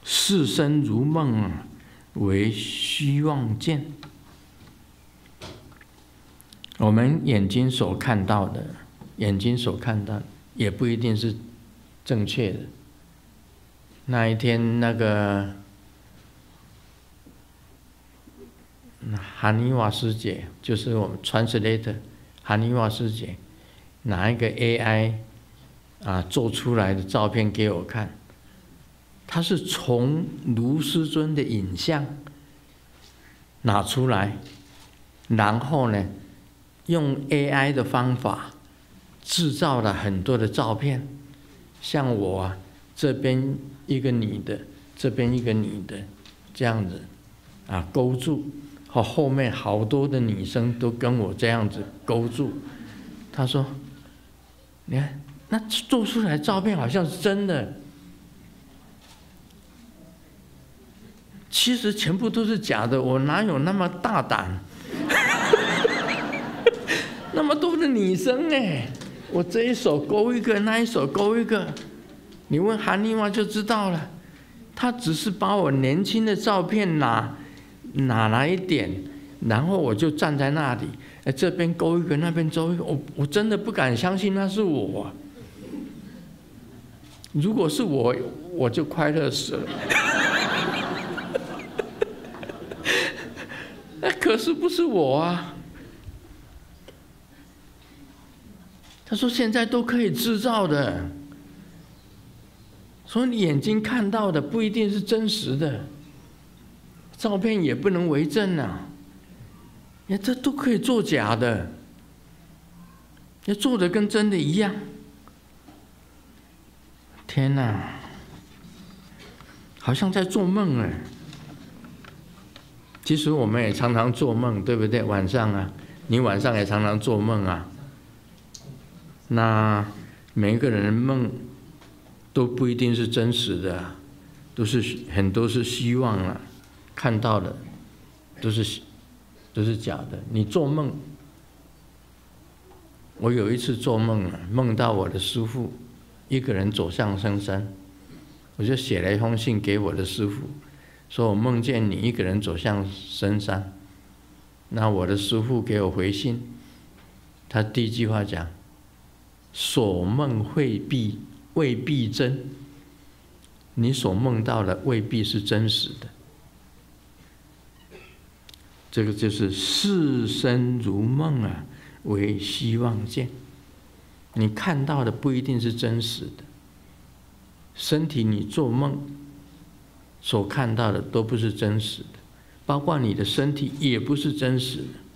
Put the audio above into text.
世身如梦，为虚妄见。我们眼睛所看到的，也不一定是正确的。那一天，那个韩妮瓦师姐，就是我们 translator 韩妮瓦师姐，拿一个 AI 做出来的照片给我看，他是从卢师尊的影像拿出来，然后呢，用 AI 的方法制造了很多的照片，像我这边一个女的，这边一个女的，这样子勾住，后面好多的女生都跟我这样子勾住。他说：“你看，那做出来的照片好像是真的，其实全部都是假的。我哪有那么大胆？那么多的女生哎，我这一手勾一个，那一手勾一个。你问韩妮娃就知道了。她只是把我年轻的照片拿来一点，然后我就站在那里，这边勾一个，那边勾一个，我真的不敢相信那是我。如果是我，我就快乐死了。可是不是我啊。他说现在都可以制造的，所以你眼睛看到的不一定是真实的，照片也不能为证啊。这都可以做假的，要做的跟真的一样。天哪，好像在做梦哎。其实我们也常常做梦，对不对？晚上你晚上也常常做梦啊。那每一个人的梦都不一定是真实的，很多是希望看到的都是假的。你做梦，我有一次做梦梦到我的师父一个人走向深山，我就写了一封信给我的师父，说我梦见你一个人走向深山。那我的师父给我回信，他第一句话讲：所梦未必真，你所梦到的未必是真实的。这个就是世身如梦为虚妄见。你看到的不一定是真实的，身体你做梦所看到的都不是真实的，包括你的身体也不是真实的。